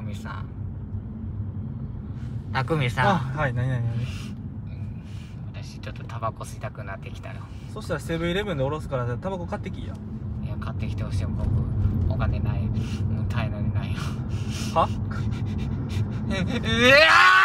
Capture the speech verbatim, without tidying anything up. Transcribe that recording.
匠さん。匠さん。 あ、はい、なになになに。 私ちょっとタバコ吸いたくなってきたよ。 そしたらセブンイレブンでおろすからタバコ買ってきいや。 いや、買ってきてほしいよ。僕お金ない。もう体内にないよ。 はうわー